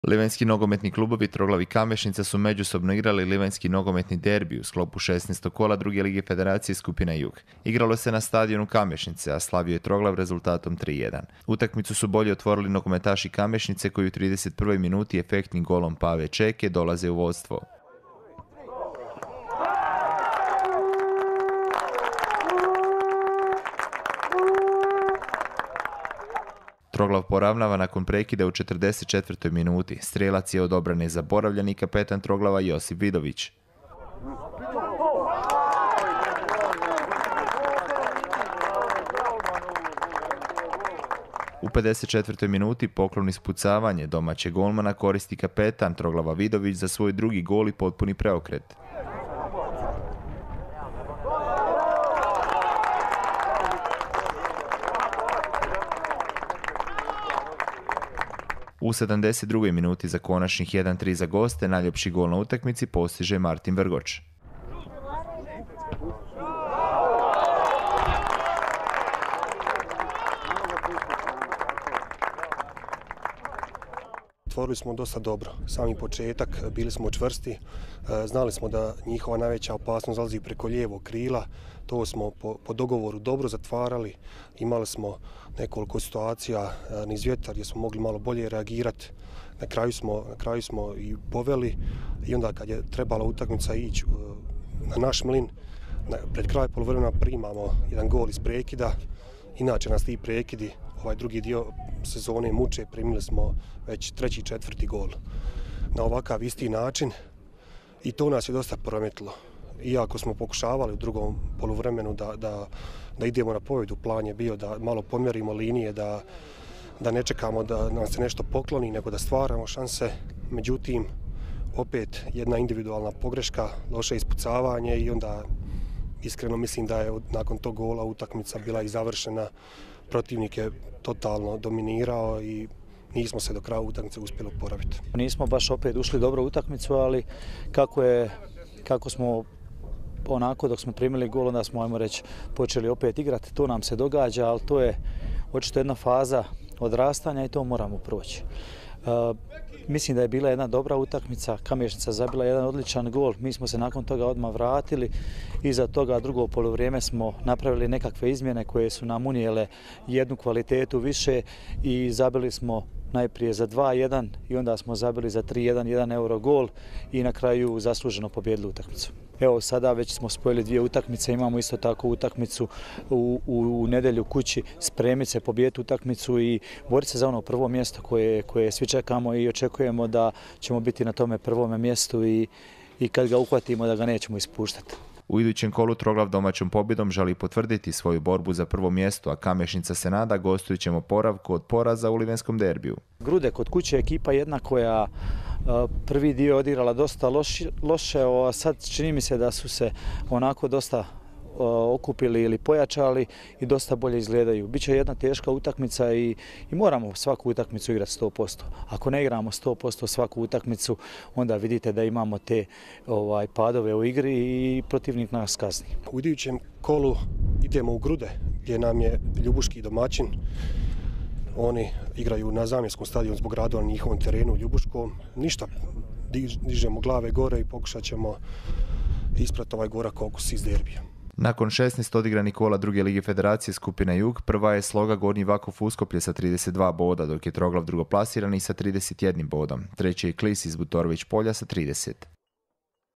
Livanjski nogometni klubovi Troglav i Kamešnica su međusobno igrali livanjski nogometni derbi u sklopu 16. kola druge lige federacije skupina Jug. Igralo se na stadionu Kamešnice, a slavio je Troglav rezultatom 3:1. Utakmicu su bolje otvorili nogometaši Kamešnice koji u 31. minuti efektnim golom Pave Čeke dolaze u vodstvo. Troglav poravnava nakon prekida u 44. minuti. Strijelac je od obrane zaboravljen i kapetan Troglava Josip Vidović. U 54. minuti poklon ispucavanje domaćeg golmana koristi kapetan Troglava Vidović za svoj drugi gol i potpuni preokret. U 72. minuti za konačnih 1:3 za goste najljepši gol na utakmici postiže Martin Vrgoč. Otvorili smo dosta dobro. Sami početak, bili smo čvrsti, znali smo da njihova najveća opasnost zalazi preko lijevog krila. To smo po dogovoru dobro zatvarali. Imali smo nekoliko situacija niz vjetar gdje smo mogli malo bolje reagirati. Na kraju smo i poveli i onda kad je trebala utakmica ići na naš mlin, pred kraj poluvremena primamo jedan gol iz prekida. Inače nas ti prekidi, ovaj drugi dio sezone muče, primili smo već 3. i 4. gol na ovakav isti način i to nas je dosta poremetilo. Iako smo pokušavali u drugom poluvremenu da idemo na pobjedu, plan je bio da malo pomjerimo linije, da ne čekamo da nam se nešto pokloni, nego da stvaramo šanse. Međutim, opet jedna individualna pogreška, loše ispucavanje i onda iskreno mislim da je nakon tog gola utakmica bila i završena. Protivnik je totalno dominirao i nismo se do kraja utakmice uspjeli oporaviti. Nismo baš opet ušli dobro u utakmicu, ali kako smo onako dok smo primili gol, onda smo, ajmo reći, počeli opet igrati. To nam se događa, ali to je očito jedna faza odrastanja i to moramo proći. Mislim da je bila jedna dobra utakmica, Kamešnica zabila jedan odličan gol, mi smo se nakon toga odmah vratili. Iza toga drugo poluvrijeme smo napravili nekakve izmjene koje su nam unijele jednu kvalitetu više i zabili smo najprije za 2:1 i onda smo zabili za 3:1 1 euro gol i na kraju zasluženo pobijedili utakmicu. Evo sada već smo spojili 2 utakmice, imamo isto tako utakmicu u nedjelju kući, spremiti se, pobijediti utakmicu i boriti se za ono prvo mjesto koje svi čekamo i očekujemo da ćemo biti na tome prvome mjestu i kad ga uhvatimo da ga nećemo ispuštati. U idućem kolu Troglav domaćom pobjedom želi potvrditi svoju borbu za prvo mjesto, a Kamešnica se nada gostujućem oporavku od poraza u livanjskom derbiju. Grude kod kuće je ekipa jedna koja prvi dio odigrala dosta loše, a sad čini mi se da su se onako dosta okupili ili pojačali i dosta bolje izgledaju. Biće jedna teška utakmica i moramo svaku utakmicu igrati 100%. Ako ne igramo 100% svaku utakmicu, onda vidite da imamo te padove u igri i protivnik nas kazni. U idućem kolu idemo u Grude, gdje nam je ljubuški domaćin. Oni igraju na zamjenskom stadionu zbog radova na njihovom terenu u Ljubuškom. Ništa, dižemo glave gore i pokušat ćemo isprati ovaj gorak okus iz derbija. Nakon 16 odigranih kola druge lige federacije skupina Jug, prva je Sloga Gornji Vakuf Uskoplje sa 32 boda, dok je Troglav drugoplasirani sa 31 bodom. Treći je Klis iz Butorović Polja sa 30.